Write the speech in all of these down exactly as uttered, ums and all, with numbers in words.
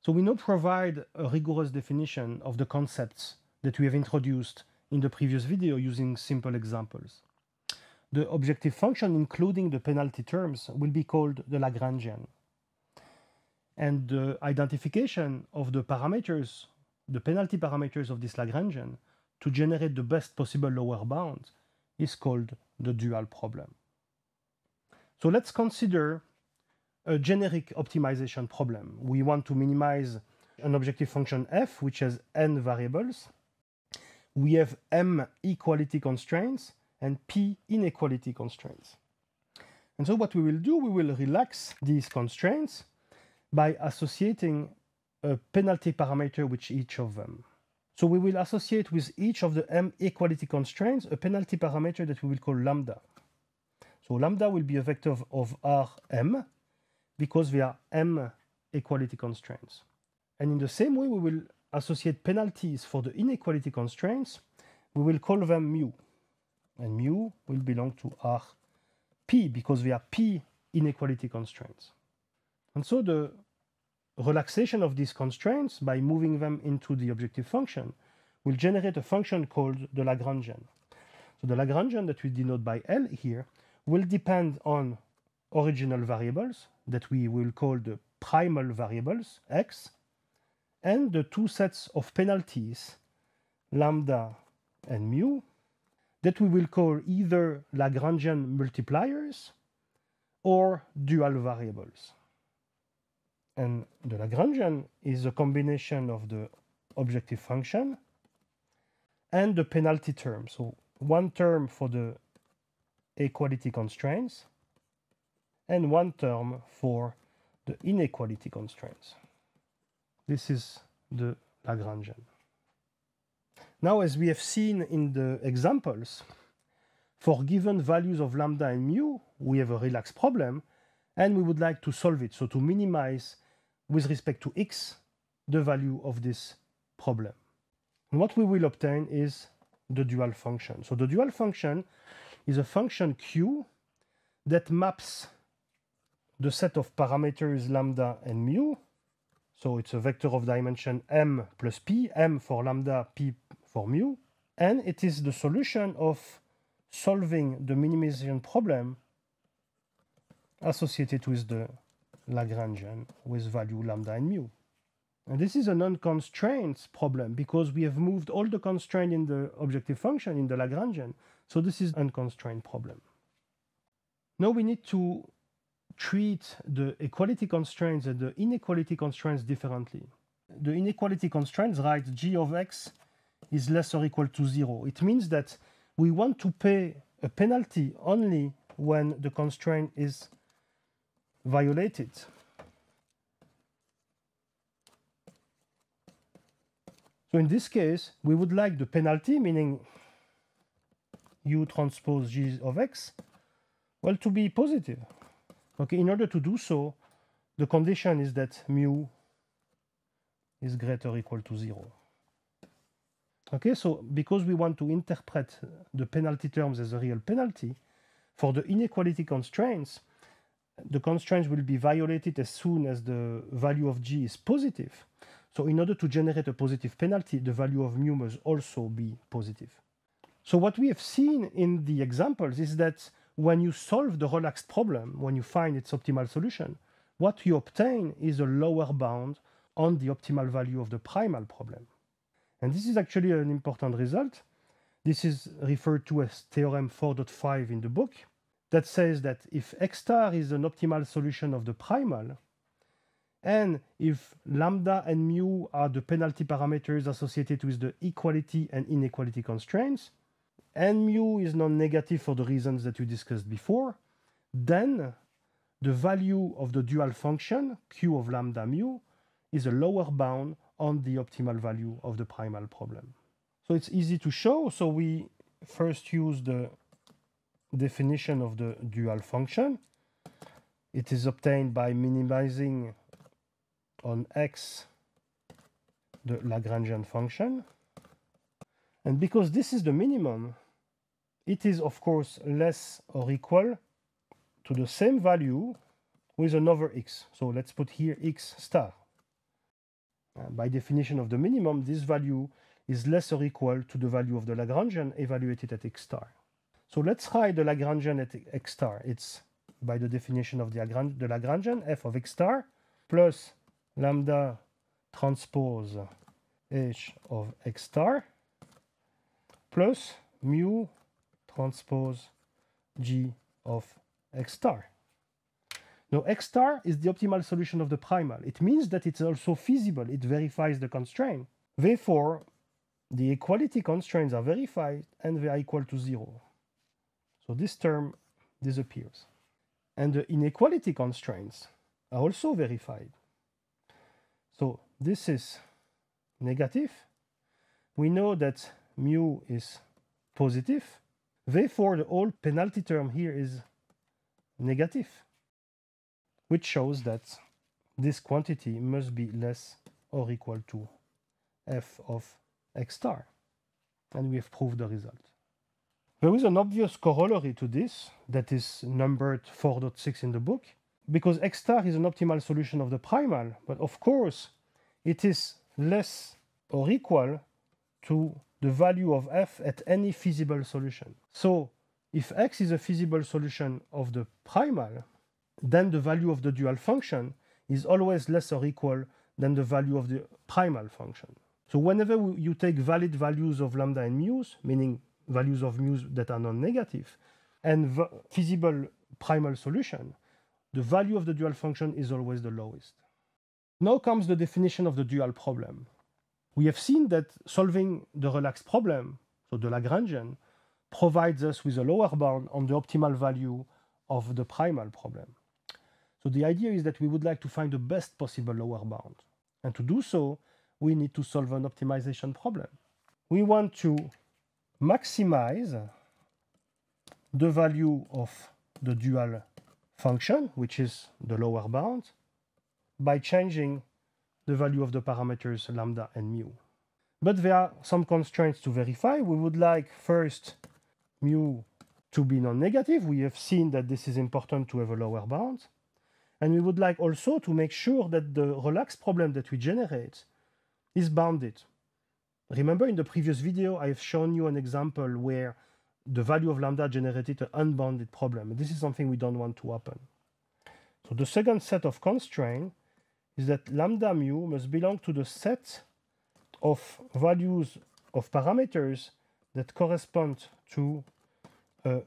So we now provide a rigorous definition of the concepts that we have introduced in the previous video using simple examples. The objective function, including the penalty terms, will be called the Lagrangian. And the identification of the parameters, the penalty parameters of this Lagrangian, to generate the best possible lower bound is called the dual problem. So let's consider a generic optimization problem. We want to minimize an objective function f, which has n variables. We have m equality constraints and p inequality constraints. And so what we will do, we will relax these constraints by associating a penalty parameter with each of them. So we will associate with each of the m equality constraints a penalty parameter that we will call lambda. So lambda will be a vector of, of Rm because they are m equality constraints. And in the same way, we will associate penalties for the inequality constraints. We will call them mu. And mu will belong to Rp because they are p inequality constraints. And so the relaxation of these constraints by moving them into the objective function will generate a function called the Lagrangian. So the Lagrangian that we denote by L here will depend on original variables that we will call the primal variables, x, and the two sets of penalties, lambda and mu, that we will call either Lagrangian multipliers or dual variables. And the Lagrangian is a combination of the objective function and the penalty term. So one term for the equality constraints and one term for the inequality constraints. This is the Lagrangian. Now, as we have seen in the examples, for given values of lambda and mu, we have a relaxed problem, and we would like to solve it, so to minimize with respect to x the value of this problem. And what we will obtain is the dual function. So the dual function is a function q that maps the set of parameters lambda and mu. So it's a vector of dimension m plus p, m for lambda, p for mu. And it is the solution of solving the minimization problem associated with the Lagrangian with value lambda and mu. And this is a non-constraint problem because we have moved all the constraint in the objective function in the Lagrangian. So this is an unconstrained problem. Now we need to treat the equality constraints and the inequality constraints differently. The inequality constraints write g of x is less or equal to zero. It means that we want to pay a penalty only when the constraint is violated. So in this case, we would like the penalty, meaning u transpose g of x, well, to be positive. Okay, in order to do so, the condition is that mu is greater or equal to zero. Okay, so because we want to interpret the penalty terms as a real penalty, for the inequality constraints, the constraints will be violated as soon as the value of g is positive. So in order to generate a positive penalty, the value of mu must also be positive. So what we have seen in the examples is that when you solve the relaxed problem, when you find its optimal solution, what you obtain is a lower bound on the optimal value of the primal problem. And this is actually an important result. This is referred to as theorem four point five in the book, that says that if x star is an optimal solution of the primal, and if lambda and mu are the penalty parameters associated with the equality and inequality constraints, and mu is non-negative for the reasons that we discussed before, then the value of the dual function, q of lambda mu, is a lower bound on the optimal value of the primal problem. So it's easy to show. So we first use the definition of the dual function. It is obtained by minimizing on x the Lagrangian function. And because this is the minimum, it is of course less or equal to the same value with another x. So let's put here x star. Uh, by definition of the minimum, this value is less or equal to the value of the Lagrangian evaluated at x star. So let's write the Lagrangian at x star. It's by the definition of the, Lagrange, the Lagrangian, f of x star plus lambda transpose h of x star plus mu transpose g of x star. Now, x star is the optimal solution of the primal. It means that it's also feasible. It verifies the constraint. Therefore, the equality constraints are verified and they are equal to zero. So this term disappears. And the inequality constraints are also verified. So this is negative. We know that mu is positive. Therefore, the whole penalty term here is negative, which shows that this quantity must be less or equal to f of x star. And we have proved the result. There is an obvious corollary to this that is numbered four point six in the book, because x star is an optimal solution of the primal, but of course it is less or equal to the value of f at any feasible solution. So if x is a feasible solution of the primal, then the value of the dual function is always less or equal than the value of the primal function. So whenever you take valid values of lambda and mu's, meaning values of mu's that are non-negative, and feasible primal solution, the value of the dual function is always the lowest. Now comes the definition of the dual problem. We have seen that solving the relaxed problem, so the Lagrangian, provides us with a lower bound on the optimal value of the primal problem. So the idea is that we would like to find the best possible lower bound. And to do so, we need to solve an optimization problem. We want to maximize the value of the dual function, which is the lower bound, by changing the value of the parameters lambda and mu. But there are some constraints to verify. We would like first mu to be non-negative. We have seen that this is important to have a lower bound. And we would like also to make sure that the relaxed problem that we generate is bounded. Remember, in the previous video, I have shown you an example where the value of lambda generated an unbounded problem. This is something we don't want to happen. So the second set of constraints is that lambda mu must belong to the set of values of parameters that correspond to a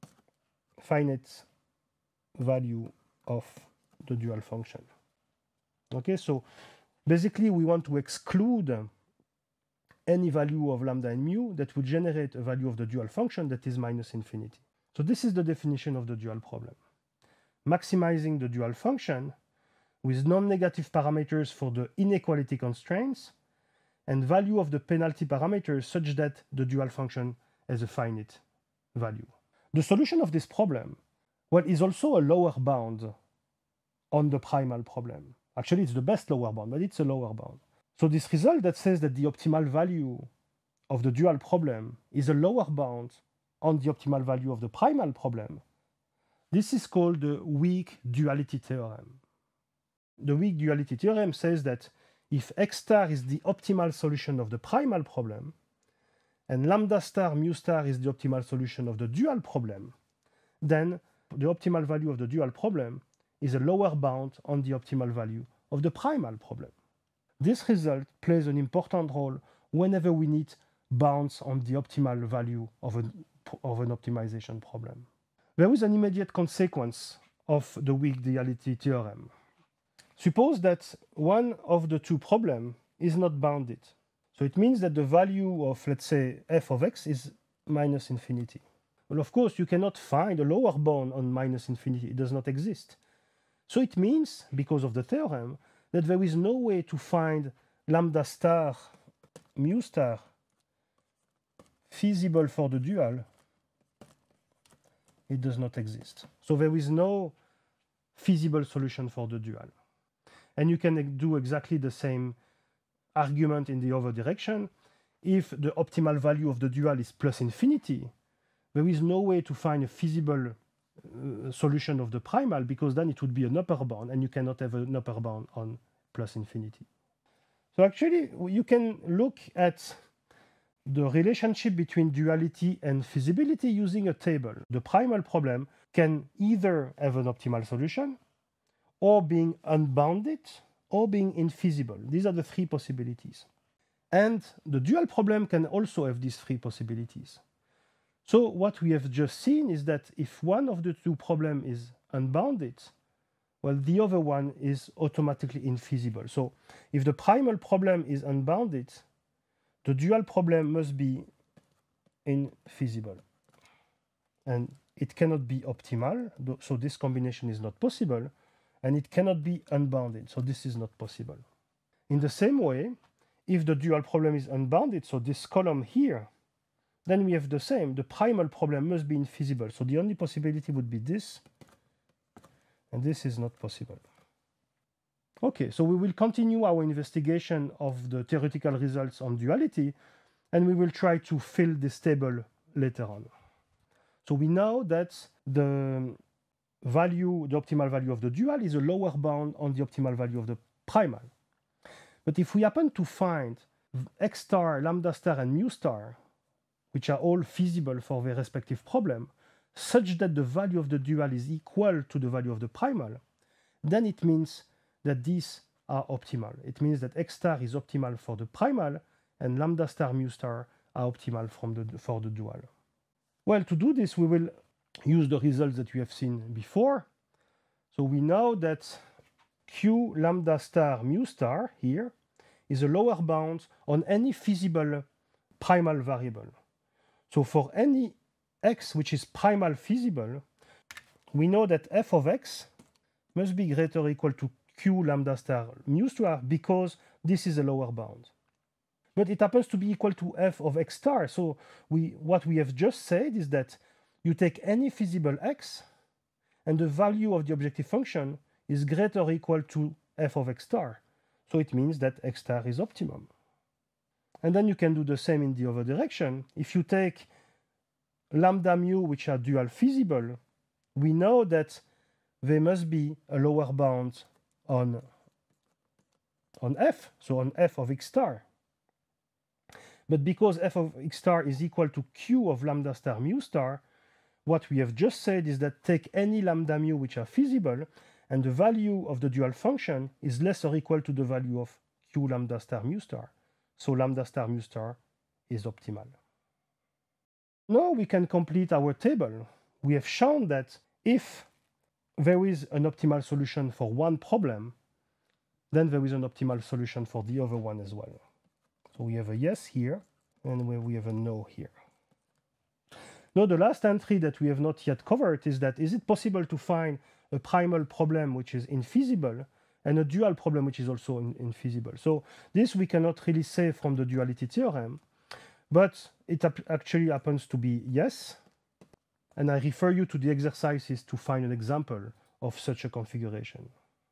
finite value of the dual function. Okay, so basically we want to exclude any value of lambda and mu that would generate a value of the dual function that is minus infinity. So this is the definition of the dual problem. Maximizing the dual function with non-negative parameters for the inequality constraints and value of the penalty parameters such that the dual function has a finite value. The solution of this problem, well, is also a lower bound on the primal problem. Actually, it's the best lower bound, but it's a lower bound. So this result that says that the optimal value of the dual problem is a lower bound on the optimal value of the primal problem, this is called the weak duality theorem. The weak duality theorem says that if x star is the optimal solution of the primal problem, and lambda star mu star is the optimal solution of the dual problem, then the optimal value of the dual problem is a lower bound on the optimal value of the primal problem. This result plays an important role whenever we need bounds on the optimal value of an, of an optimization problem. There is an immediate consequence of the weak duality theorem. Suppose that one of the two problems is not bounded. So it means that the value of, let's say, f of x is minus infinity. Well, of course, you cannot find a lower bound on minus infinity. It does not exist. So it means, because of the theorem, that there is no way to find lambda star mu star feasible for the dual. It does not exist. So there is no feasible solution for the dual. And you can do exactly the same argument in the other direction. If the optimal value of the dual is plus infinity, there is no way to find a feasible uh, solution of the primal, because then it would be an upper bound, and you cannot have an upper bound on plus infinity. So actually, you can look at the relationship between duality and feasibility using a table. The primal problem can either have an optimal solution, or being unbounded, or being infeasible. These are the three possibilities. And the dual problem can also have these three possibilities. So what we have just seen is that if one of the two problems is unbounded, well, the other one is automatically infeasible. So if the primal problem is unbounded, the dual problem must be infeasible. And it cannot be optimal, so this combination is not possible, and it cannot be unbounded, so this is not possible. In the same way, if the dual problem is unbounded, so this column here, then we have the same. The primal problem must be infeasible, so the only possibility would be this, and this is not possible. Okay, so we will continue our investigation of the theoretical results on duality, and we will try to fill this table later on. So we know that the value, the optimal value of the dual is a lower bound on the optimal value of the primal. But if we happen to find x star, lambda star, and mu star, which are all feasible for their respective problem, such that the value of the dual is equal to the value of the primal, then it means that these are optimal. It means that x star is optimal for the primal, and lambda star, mu star are optimal from the, for the dual. Well, to do this, we will use the results that we have seen before. So we know that q lambda star mu star here is a lower bound on any feasible primal variable. So for any x which is primal feasible, we know that f of x must be greater or equal to q lambda star mu star because this is a lower bound. But it happens to be equal to f of x star. So we, what we have just said is that you take any feasible x, and the value of the objective function is greater or equal to f of x star. So it means that x star is optimum. And then you can do the same in the other direction. If you take lambda mu, which are dual feasible, we know that there must be a lower bound on, on f, so on f of x star. But because f of x star is equal to q of lambda star mu star, what we have just said is that take any lambda mu which are feasible, and the value of the dual function is less or equal to the value of q lambda star mu star. So lambda star mu star is optimal. Now we can complete our table. We have shown that if there is an optimal solution for one problem, then there is an optimal solution for the other one as well. So we have a yes here, and we have a no here. Now the last entry that we have not yet covered is that is it possible to find a primal problem which is infeasible and a dual problem which is also in, infeasible? So this we cannot really say from the duality theorem, but it actually happens to be yes. And I refer you to the exercises to find an example of such a configuration.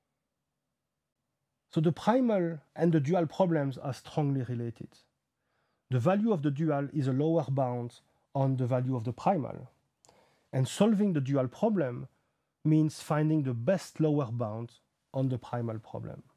So the primal and the dual problems are strongly related. The value of the dual is a lower bound on the value of the primal. And solving the dual problem means finding the best lower bound on the primal problem.